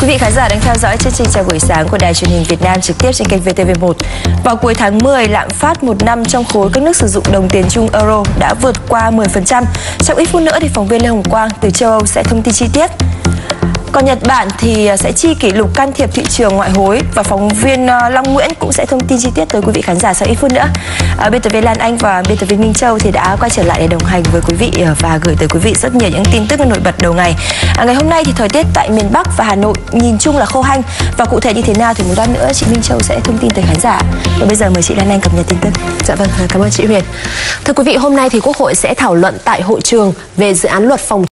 vị khán giả đang theo dõi chương trình Chào buổi sáng của Đài Truyền hình Việt Nam trực tiếp trên kênh VTV1. Vào cuối tháng 10, lạm phát một năm trong khối các nước sử dụng đồng tiền chung euro đã vượt qua 10%. Trong ít phút nữa thì phóng viên Lê Hồng Quang từ châu Âu sẽ thông tin chi tiết. Còn Nhật Bản thì sẽ chi kỷ lục can thiệp thị trường ngoại hối và phóng viên Long Nguyễn cũng sẽ thông tin chi tiết tới quý vị khán giả sau ít phút nữa. Biên tập viên Lan Anh và biên tập viên Minh Châu thì đã quay trở lại để đồng hành với quý vị và gửi tới quý vị rất nhiều những tin tức nổi bật đầu ngày. Ngày hôm nay thì thời tiết tại miền Bắc và Hà Nội nhìn chung là khô hanh, và cụ thể như thế nào thì một lát nữa chị Minh Châu sẽ thông tin tới khán giả. Và bây giờ mời chị Lan Anh cập nhật tin tức. Dạ vâng, cảm ơn chị Huyền. Thưa quý vị, hôm nay thì Quốc hội sẽ thảo luận tại hội trường về dự án luật phòng